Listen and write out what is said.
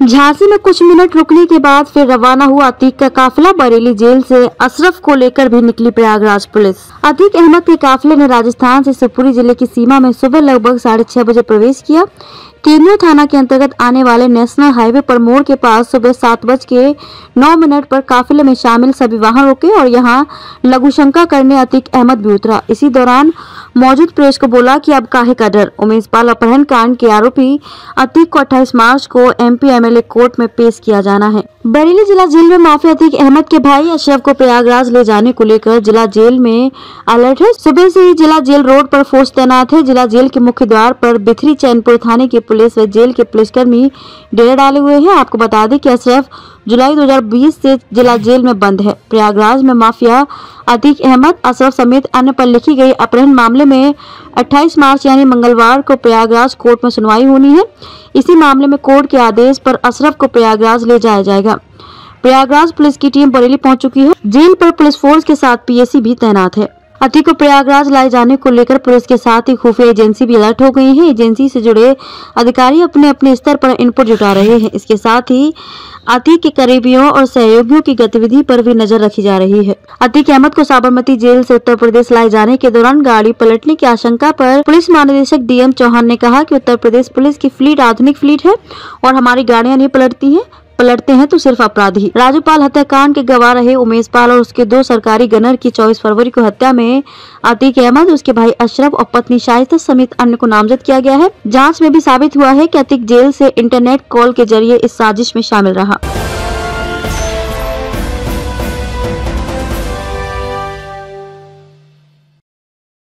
झांसी में कुछ मिनट रुकने के बाद फिर रवाना हुआ अतीक का काफिला। बरेली जेल से अशरफ को लेकर भी निकली प्रयागराज पुलिस। अतीक अहमद के काफिले ने राजस्थान से शिवपुरी जिले की सीमा में सुबह लगभग 6:30 बजे प्रवेश किया। केंद्रीय थाना के अंतर्गत आने वाले नेशनल हाईवे पर मोड़ के पास सुबह 7:09 पर काफिले में शामिल सभी वाहन रुके और यहां लघुशंका करने अतीक अहमद भी उतरा। इसी दौरान मौजूद प्रेस को बोला कि अब काहे का डर। उमेश पाल अपहरण कांड के आरोपी अतीक को 28 मार्च को MP MLA कोर्ट में पेश किया जाना है। बरेली जिला जेल में माफिया अतीक अहमद के भाई अशरफ को प्रयागराज ले जाने को लेकर जिला जेल में अलर्ट है। सुबह से ही जिला जेल रोड पर फोर्स तैनात है। जिला जेल के मुख्य द्वार पर बिथरी चैनपुर थाने की पुलिस व जेल के पुलिसकर्मी डेरा डाले हुए हैं। आपको बता दें कि अशरफ जुलाई 2020 से जिला जेल में बंद है। प्रयागराज में माफिया अतीक अहमद, अशरफ समेत अन्य पर लिखी गई अपहरण मामले में 28 मार्च यानी मंगलवार को प्रयागराज कोर्ट में सुनवाई होनी है। इसी मामले में कोर्ट के आदेश पर अशरफ को प्रयागराज ले जाया जाएगा। प्रयागराज पुलिस की टीम बरेली पहुंच चुकी है। जेल पर पुलिस फोर्स के साथ PSC भी तैनात है। अतीक को प्रयागराज लाए जाने को लेकर पुलिस के साथ ही खुफिया एजेंसी भी अलर्ट हो गई है। एजेंसी से जुड़े अधिकारी अपने अपने स्तर पर इनपुट जुटा रहे हैं। इसके साथ ही अतीक के करीबियों और सहयोगियों की गतिविधि पर भी नजर रखी जा रही है। अतीक अहमद को साबरमती जेल से उत्तर प्रदेश लाए जाने के दौरान गाड़ी पलटने की आशंका पर पुलिस महानिदेशक DM चौहान ने कहा कि उत्तर प्रदेश पुलिस की फ्लीट आधुनिक फ्लीट है और हमारी गाड़ियां नहीं पलटते हैं तो सिर्फ अपराधी। राजूपाल हत्याकांड के गवाह रहे उमेश पाल और उसके 2 सरकारी गनर की 24 फरवरी को हत्या में अतीक अहमद, उसके भाई अशरफ और पत्नी शाइस्ता समेत अन्य को नामजद किया गया है। जांच में भी साबित हुआ है कि अतीक जेल से इंटरनेट कॉल के जरिए इस साजिश में शामिल रहा।